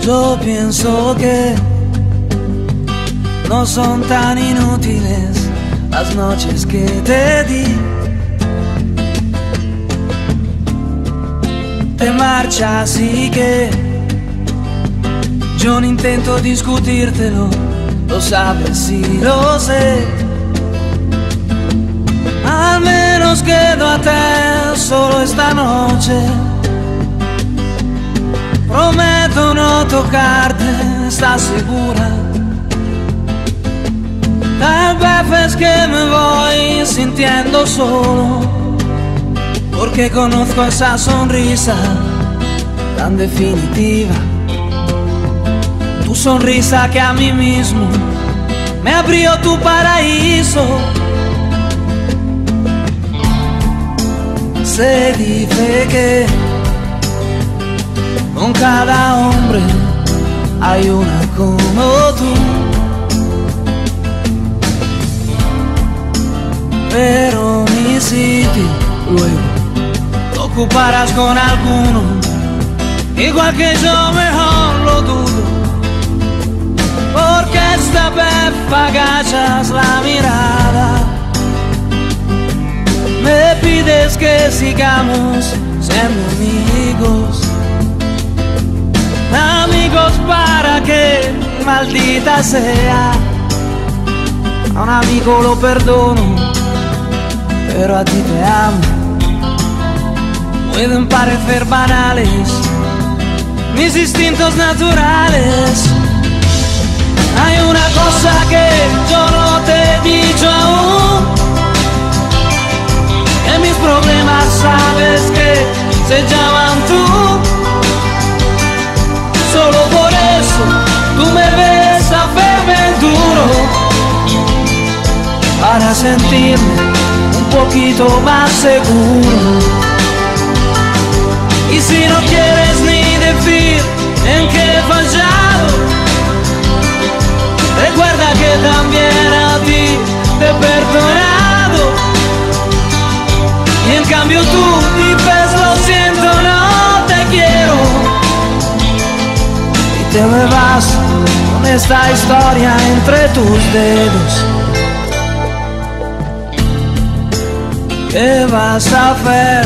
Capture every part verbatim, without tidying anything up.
Yo pienso que no son tan inútiles las noches que te di. Te marchas y que yo no intento discutírtelo, lo sabes y lo sé. Al menos quedo a te solo esta noche. Prometo no tocarte, ¿estás segura? Tal vez es que me voy sintiendo solo, porque conozco esa sonrisa tan definitiva. Tu sonrisa que a mí mismo me abrió tu paraíso. Se dice que con cada hombre hay una como tú, pero mi sitio luego lo ocuparás con alguno, igual que yo, mejor lo dudo, porque esta vez agachas la mirada. Me pides que sigamos siendo amigos, amigos para que, maldita sea, a un amigo lo perdono, pero a ti te amo. Pueden parecer banales mis instintos naturales. Hay una cosa que yo no te he dicho aún, que mis problemas sabes que se llaman tú. Solo por eso tú me ves a verme duro, para sentirme un poquito más seguro. Y si no quieres ni decir en qué he fallado, recuerda que también a ti te he perdonado. Y en cambio tú dices lo siento, no te quiero, y te me vas con esta historia entre tus dedos. ¿Qué vas a hacer?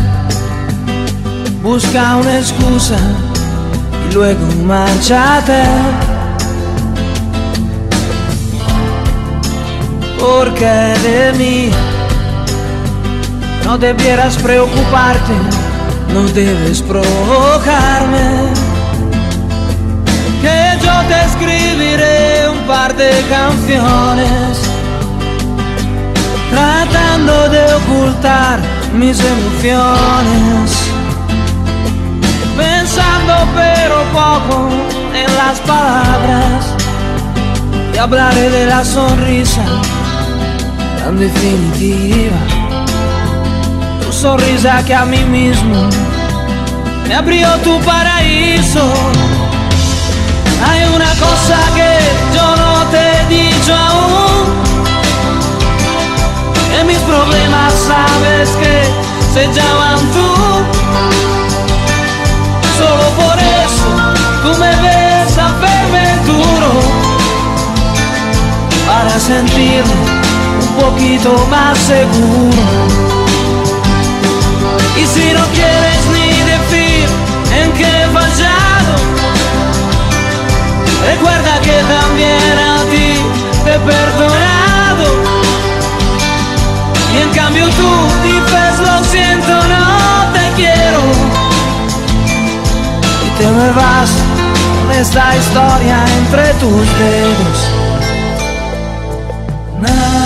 Busca una excusa y luego márchate, porque de mí no debieras preocuparte, no debes provocarme, que yo te escribiré un par de canciones, tratando de ocultar mis emociones, pensando pero poco en las palabras, y hablaré de la sonrisa tan definitiva. Tu sonrisa que a mí mismo me abrió tu paraíso. Hay una cosa que yo no te he dicho aún, que mis problemas sabes que se llaman tú. Solo por eso tú me ves a verme duro, para sentirme un poquito más seguro. Y si no quieres ni decir en qué he fallado, recuerda que también a ti te he perdonado. Y en cambio tú dices lo siento, no te quiero, y te me vas con esta historia entre tus dedos. Nah.